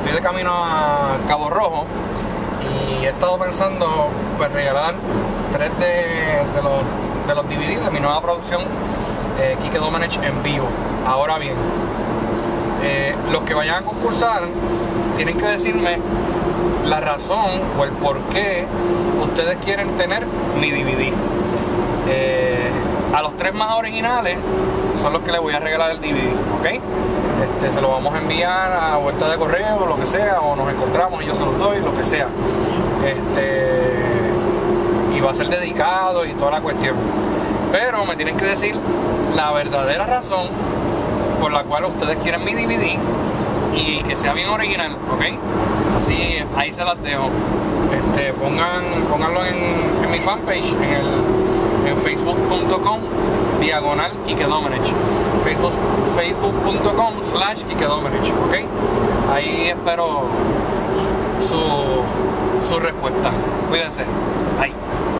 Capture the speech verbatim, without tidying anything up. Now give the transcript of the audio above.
estoy de camino a Cabo Rojo y he estado pensando pues regalar tres de, de, los, de los D V D de mi nueva producción, eh, Quique Domenech en vivo. Ahora bien, eh, los que vayan a concursar tienen que decirme la razón o el por qué ustedes quieren tener mi D V D. Eh, a los tres más originales son los que les voy a regalar el D V D, ¿ok? Este, se lo vamos a enviar a vuelta de correo o lo que sea, o nos encontramos y yo se los doy, lo que sea. Este, y va a ser dedicado y toda la cuestión. Pero me tienen que decir la verdadera razón por la cual ustedes quieren mi D V D y que sea bien original, ¿ok? Así, ahí se las dejo. Este, pongan, pónganlo en, en mi fanpage, en el en facebook punto com diagonal Quique Domenech, facebook facebook punto com slash Quique Domenech, ¿ok? Ahí espero su, su respuesta. Cuídense. Bye.